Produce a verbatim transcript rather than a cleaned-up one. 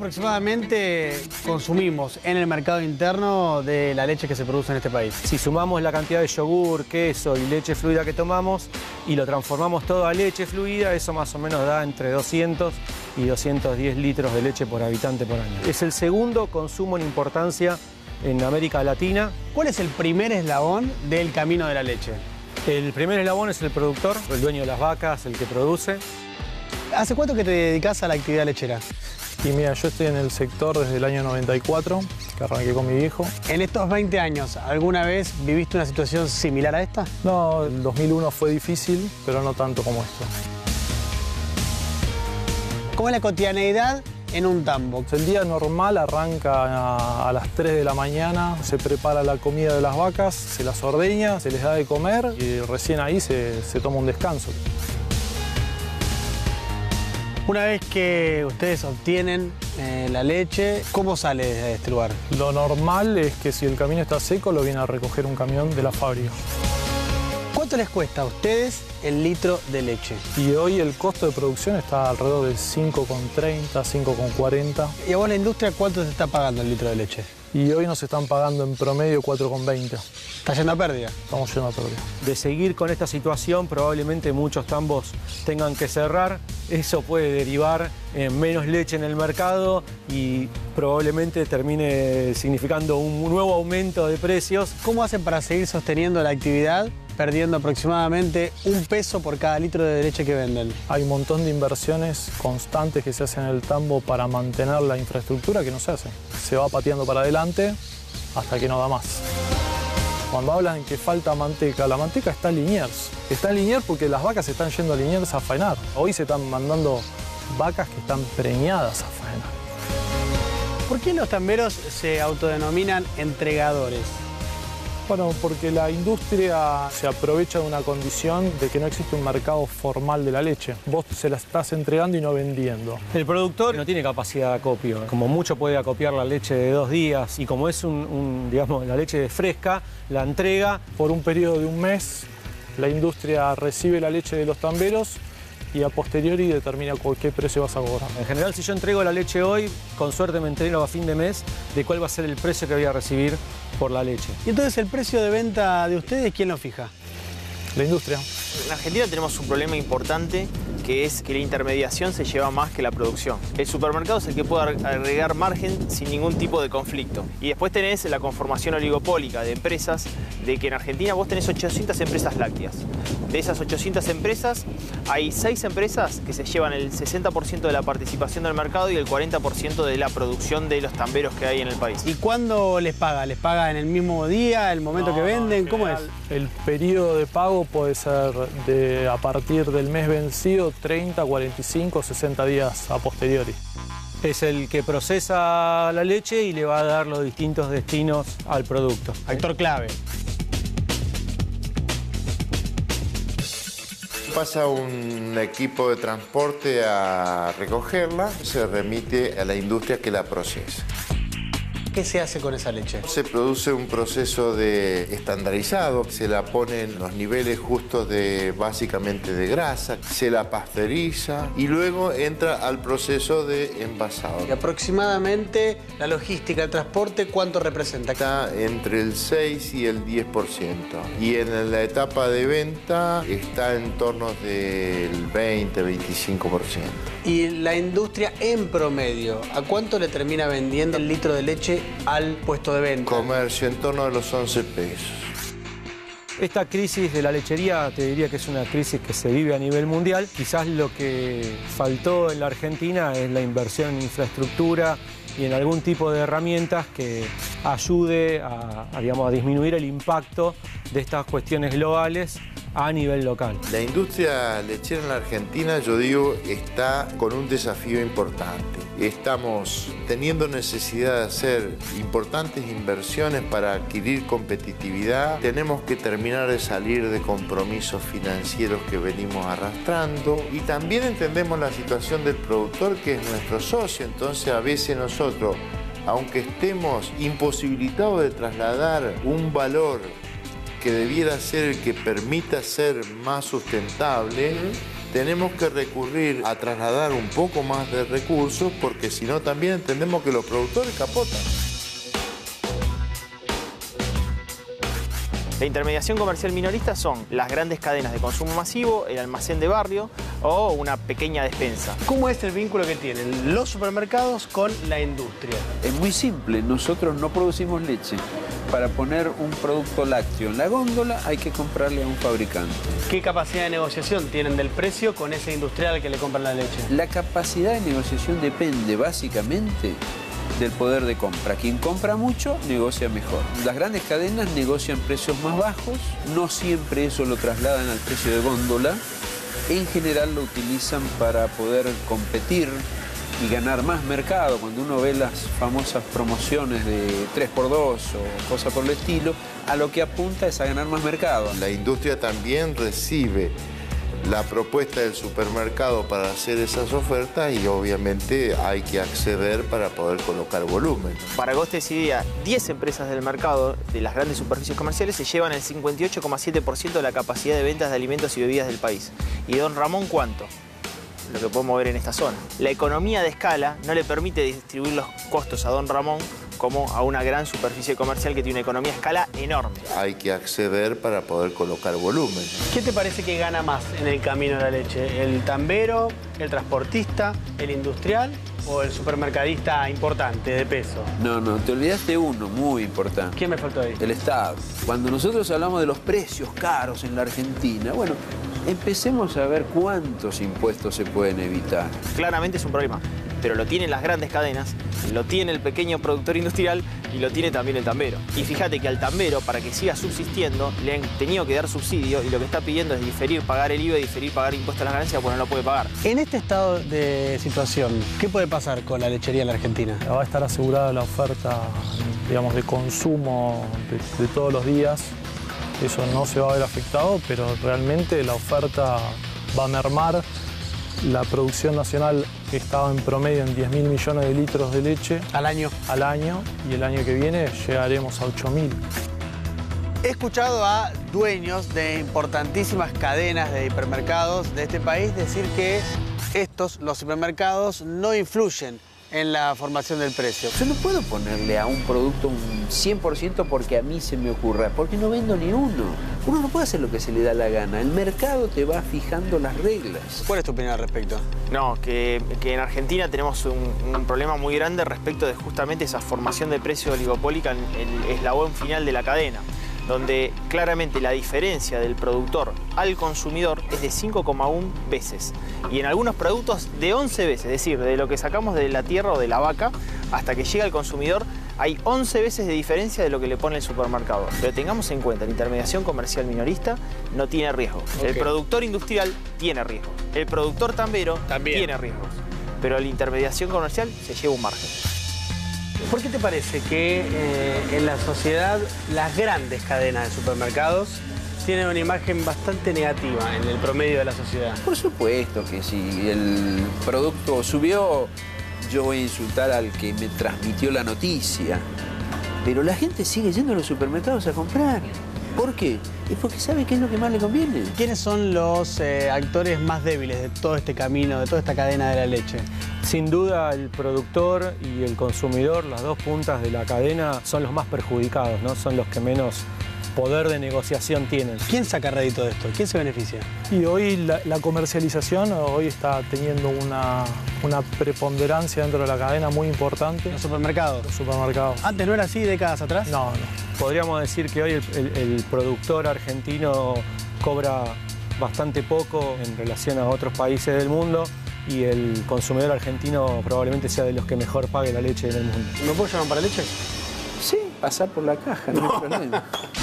aproximadamente consumimos en el mercado interno de la leche que se produce en este país? Si sumamos la cantidad de yogur, queso y leche fluida que tomamos y lo transformamos todo a leche fluida, eso más o menos da entre doscientos y doscientos diez litros de leche por habitante por año. Es el segundo consumo en importancia en América Latina. ¿Cuál es el primer eslabón del camino de la leche? El primer eslabón es el productor, el dueño de las vacas, el que produce. ¿Hace cuánto que te dedicas a la actividad lechera? Y mira, yo estoy en el sector desde el año noventa y cuatro, que arranqué con mi viejo. En estos veinte años, ¿alguna vez viviste una situación similar a esta? No, el dos mil uno fue difícil, pero no tanto como esto. ¿Cómo es la cotidianeidad en un tambo? El día normal arranca a, a las tres de la mañana, se prepara la comida de las vacas, se las ordeña, se les da de comer y recién ahí se, se toma un descanso. Una vez que ustedes obtienen eh, la leche, ¿cómo sale de este lugar? Lo normal es que si el camino está seco, lo viene a recoger un camión de la fábrica. ¿Cuánto les cuesta a ustedes el litro de leche? Y hoy el costo de producción está alrededor de cinco con treinta, cinco con cuarenta. ¿Y a vos la industria cuánto te está pagando el litro de leche? Y hoy nos están pagando en promedio cuatro con veinte. ¿Está yendo a pérdida? Estamos yendo a pérdida. De seguir con esta situación, probablemente muchos tambos tengan que cerrar. Eso puede derivar en menos leche en el mercado y probablemente termine significando un nuevo aumento de precios. ¿Cómo hacen para seguir sosteniendo la actividad, perdiendo aproximadamente un peso por cada litro de leche que venden? Hay un montón de inversiones constantes que se hacen en el tambo para mantener la infraestructura que no se hace. Se va pateando para adelante hasta que no da más. Cuando hablan que falta manteca, la manteca está en Liniers. Está en Liniers porque las vacas están yendo a Liniers a faenar. Hoy se están mandando vacas que están preñadas a faenar. ¿Por qué los tamberos se autodenominan entregadores? Bueno, porque la industria se aprovecha de una condición de que no existe un mercado formal de la leche. Vos se la estás entregando y no vendiendo. El productor no tiene capacidad de acopio. Como mucho puede acopiar la leche de dos días y como es un, un, digamos, la leche fresca, la entrega. Por un periodo de un mes, la industria recibe la leche de los tamberos y a posteriori determina con qué precio vas a cobrar. En general, si yo entrego la leche hoy, con suerte me entero a fin de mes de cuál va a ser el precio que voy a recibir por la leche. ¿Y entonces el precio de venta de ustedes quién lo fija? La industria. En Argentina tenemos un problema importante que es que la intermediación se lleva más que la producción. El supermercado es el que puede agregar margen sin ningún tipo de conflicto. Y después tenés la conformación oligopólica de empresas, de que en Argentina vos tenés ochocientas empresas lácteas. De esas ochocientas empresas, hay seis empresas que se llevan el sesenta por ciento de la participación del mercado y el cuarenta por ciento de la producción de los tamberos que hay en el país. ¿Y cuándo les paga? ¿Les paga en el mismo día, el momento no, que venden? No, ¿Cómo es? El periodo de pago puede ser de a partir del mes vencido, treinta, cuarenta y cinco, sesenta días a posteriori. Es el que procesa la leche y le va a dar los distintos destinos al producto. Actor clave. Pasa un equipo de transporte a recogerla, se remite a la industria que la procesa. ¿Qué se hace con esa leche? Se produce un proceso de estandarizado, se la ponen los niveles justos de básicamente de grasa, se la pasteuriza y luego entra al proceso de envasado. Y aproximadamente la logística, el transporte, ¿cuánto representa? Está entre el seis y el diez por ciento. Y en la etapa de venta está en torno del veinte, veinticinco por ciento. Y la industria en promedio, ¿a cuánto le termina vendiendo el litro de leche al puesto de venta? Comercio en torno a los once pesos. Esta crisis de la lechería te diría que es una crisis que se vive a nivel mundial. Quizás lo que faltó en la Argentina es la inversión en infraestructura y en algún tipo de herramientas que ayude a, a, digamos, a disminuir el impacto de estas cuestiones globales a nivel local. La industria lechera en la Argentina, yo digo, está con un desafío importante. Estamos teniendo necesidad de hacer importantes inversiones para adquirir competitividad. Tenemos que terminar de salir de compromisos financieros que venimos arrastrando. Y también entendemos la situación del productor, que es nuestro socio. Entonces, a veces nosotros, aunque estemos imposibilitados de trasladar un valor que debiera ser el que permita ser más sustentable, tenemos que recurrir a trasladar un poco más de recursos porque si no también entendemos que los productores capotan. La intermediación comercial minorista son las grandes cadenas de consumo masivo, el almacén de barrio o una pequeña despensa. ¿Cómo es el vínculo que tienen los supermercados con la industria? Es muy simple, nosotros no producimos leche. Para poner un producto lácteo en la góndola hay que comprarle a un fabricante. ¿Qué capacidad de negociación tienen del precio con ese industrial que le compran la leche? La capacidad de negociación depende básicamente del poder de compra. Quien compra mucho, negocia mejor. Las grandes cadenas negocian precios más bajos, no siempre eso lo trasladan al precio de góndola. En general lo utilizan para poder competir y ganar más mercado. Cuando uno ve las famosas promociones de tres por dos o cosas por el estilo, a lo que apunta es a ganar más mercado. La industria también recibe la propuesta del supermercado para hacer esas ofertas y obviamente hay que acceder para poder colocar volumen. Para que vos te des idea, diez empresas del mercado de las grandes superficies comerciales se llevan el cincuenta y ocho coma siete por ciento de la capacidad de ventas de alimentos y bebidas del país. ¿Y Don Ramón cuánto? Lo que podemos ver en esta zona. La economía de escala no le permite distribuir los costos a Don Ramón como a una gran superficie comercial que tiene una economía de escala enorme. Hay que acceder para poder colocar volumen. ¿Qué te parece que gana más en el camino de la leche? ¿El tambero, el transportista, el industrial o el supermercadista importante de peso? No, no, te olvidaste uno muy importante. ¿Quién me faltó ahí? El Estado. Cuando nosotros hablamos de los precios caros en la Argentina, bueno, empecemos a ver cuántos impuestos se pueden evitar. Claramente es un problema, pero lo tienen las grandes cadenas, lo tiene el pequeño productor industrial y lo tiene también el tambero. Y fíjate que al tambero, para que siga subsistiendo, le han tenido que dar subsidio y lo que está pidiendo es diferir pagar el I V A y diferir pagar impuestos a las ganancias porque no lo puede pagar. En este estado de situación, ¿qué puede pasar con la lechería en la Argentina? Va a estar asegurada la oferta, digamos, de consumo de, de todos los días. Eso no se va a ver afectado, pero realmente la oferta va a mermar. La producción nacional estaba en promedio en diez mil millones de litros de leche al año. al año y el año que viene llegaremos a ocho mil. He escuchado a dueños de importantísimas cadenas de hipermercados de este país decir que estos, los supermercados, no influyen en la formación del precio. Yo no puedo ponerle a un producto un cien por ciento porque a mí se me ocurra, porque no vendo ni uno. Uno no puede hacer lo que se le da la gana. El mercado te va fijando las reglas. ¿Cuál es tu opinión al respecto? No, que, que en Argentina tenemos un, un problema muy grande respecto de justamente esa formación de precio oligopólica en el eslabón final de la cadena, donde claramente la diferencia del productor al consumidor es de cinco coma uno veces y en algunos productos de once veces, es decir, de lo que sacamos de la tierra o de la vaca hasta que llega al consumidor hay once veces de diferencia de lo que le pone el supermercado. Pero tengamos en cuenta, la intermediación comercial minorista no tiene riesgo. Okay. El productor industrial tiene riesgo. El productor tambero también tiene riesgos. Pero la intermediación comercial se lleva un margen. ¿Por qué te parece que eh, en la sociedad las grandes cadenas de supermercados tienen una imagen bastante negativa en el promedio de la sociedad? Por supuesto que si el producto subió, yo voy a insultar al que me transmitió la noticia. Pero la gente sigue yendo a los supermercados a comprar. ¿Por qué? Es porque sabe qué es lo que más le conviene. ¿Quiénes son los eh, actores más débiles de todo este camino, de toda esta cadena de la leche? Sin duda el productor y el consumidor, las dos puntas de la cadena, son los más perjudicados, ¿no? Son los que menos poder de negociación tienen. ¿Quién saca rédito de esto? ¿Quién se beneficia? Y hoy la, la comercialización hoy está teniendo una, una preponderancia dentro de la cadena muy importante. ¿Los supermercados? Los supermercados. ¿Antes no era así, décadas atrás? No, no. Podríamos decir que hoy el, el, el productor argentino cobra bastante poco en relación a otros países del mundo y el consumidor argentino probablemente sea de los que mejor pague la leche en el mundo. ¿Me puedo llamar para leche? Sí, pasar por la caja, no, no hay problema.